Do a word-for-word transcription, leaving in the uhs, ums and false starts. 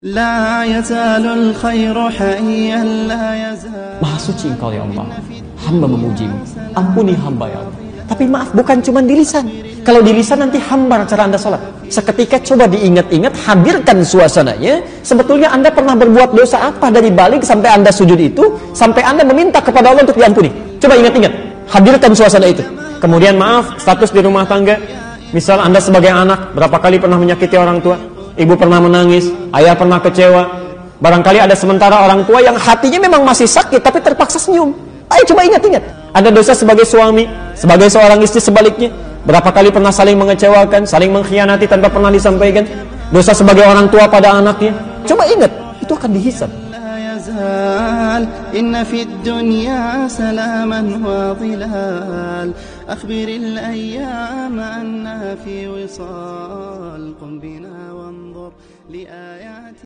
La yazalul khairu hayyan la yazal. Maha suci Engkau ya Allah, hamba memujimu, ampuni hamba ya Allah. Tapi maaf, bukan cuma di lisan. Kalau di lisan nanti hambar cara Anda sholat. Seketika coba diingat-ingat, hadirkan suasananya. Sebetulnya Anda pernah berbuat dosa apa dari balik sampai Anda sujud itu, sampai Anda meminta kepada Allah untuk diampuni. Coba ingat-ingat, hadirkan suasana itu. Kemudian maaf, status di rumah tangga. Misal Anda sebagai anak, berapa kali pernah menyakiti orang tua? Ibu pernah menangis, ayah pernah kecewa. Barangkali ada sementara orang tua yang hatinya memang masih sakit, tapi terpaksa senyum. Ayo coba ingat-ingat. Ada dosa sebagai suami, sebagai seorang istri sebaliknya. Berapa kali pernah saling mengecewakan, saling mengkhianati tanpa pernah disampaikan. Dosa sebagai orang tua pada anaknya. Coba ingat, itu akan dihisab. Inna fid dunya salaman wa dhilal. Akhbiril ayyam anna fi wisal. Qum bina wanzur li ayati